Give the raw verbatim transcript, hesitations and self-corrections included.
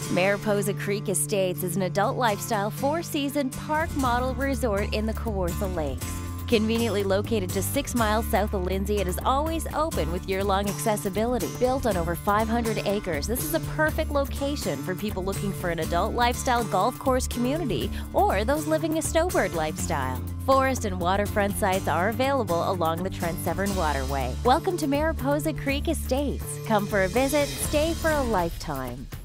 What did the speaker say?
Mariposa Creek Estates is an adult lifestyle four-season park model resort in the Kawarthas Lakes. Conveniently located just six miles south of Lindsay, it is always open with year-long accessibility. Built on over five hundred acres, this is a perfect location for people looking for an adult lifestyle golf course community or those living a snowbird lifestyle. Forest and waterfront sites are available along the Trent Waterway. Welcome to Mariposa Creek Estates. Come for a visit, stay for a lifetime.